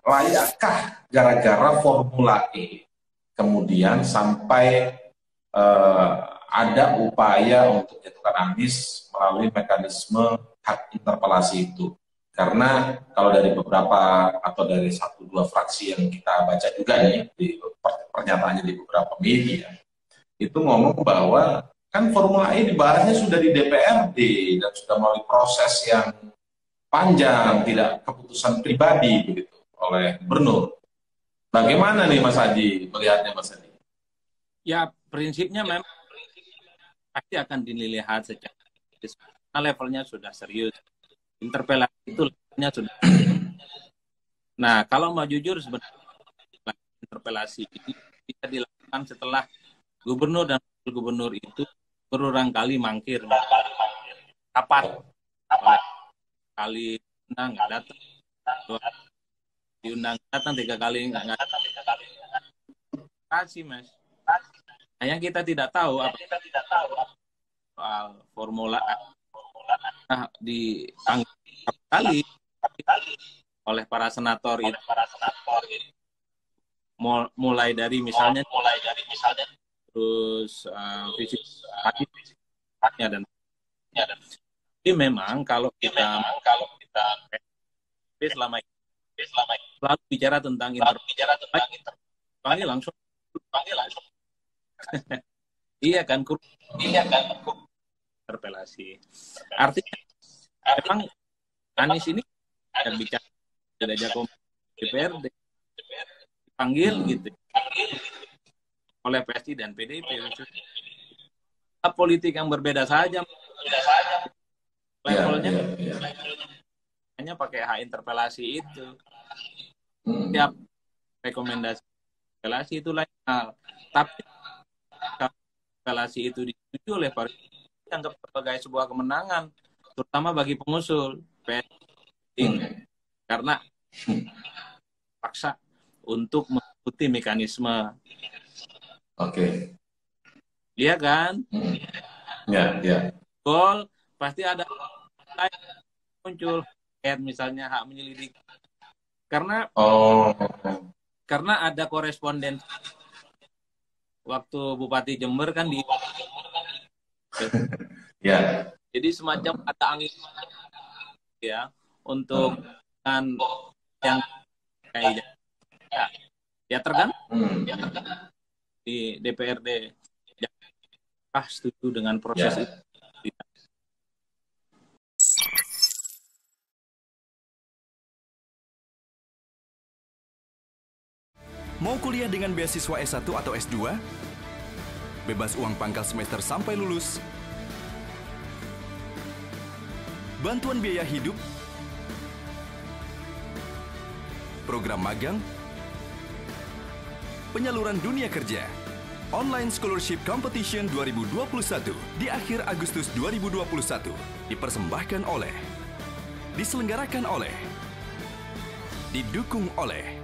layakkah gara-gara Formula E kemudian sampai ada upaya untuk jatuhkan Anies melalui mekanisme hak interpelasi itu? Karena kalau dari beberapa atau dari 1-2 fraksi yang kita baca juga nih di pernyataannya di beberapa media, itu ngomong bahwa kan Formula E dibahasnya sudah di DPRD dan sudah melalui proses yang panjang, tidak keputusan pribadi begitu oleh gubernur. Bagaimana nih Mas Adi melihatnya, Mas Adi? Ya, prinsipnya memang pasti akan dilihat secara karena levelnya sudah serius. Interpelasi itu levelnya sudah. Nah, kalau mau jujur sebenarnya interpelasi ini bisa dilakukan setelah gubernur dan wakil gubernur itu berulang kali mangkir rapat, kali undang nggak datang, diundang datang 3 kali nggak datang. Kasih Mas. Nah, yang kita tidak tahu apa soal formula dianggap kali oleh para senator itu mulai dari misalnya terus fisiknya dan tapi memang kalau kita selama ini selalu bicara tentang interpelasi langsung iya kan interpelasi artinya memang Anies ini bicara diajak DPRD dipanggil gitu oleh PSI dan PDIP politik yang berbeda saja levelnya hanya pakai hak interpelasi itu setiap rekomendasi interpelasi itu lain hal tapi interpelasi itu disetujui oleh para dianggap sebagai sebuah kemenangan terutama bagi pengusul karena paksa untuk mengikuti mekanisme. Oke. Iya kan? Ya. Gol pasti ada muncul kayak misalnya hak menyelidik. Karena ada koresponden waktu Bupati Jember kan di ya. Jadi semacam ada angin ya untuk kan yang kayak ya tergantung di DPRD setuju dengan proses itu. Mau kuliah dengan beasiswa S1 atau S2? Bebas uang pangkal semester sampai lulus? Bantuan biaya hidup? Program magang? Penyaluran dunia kerja? Online Scholarship Competition 2021 di akhir Agustus 2021 dipersembahkan oleh, diselenggarakan oleh, didukung oleh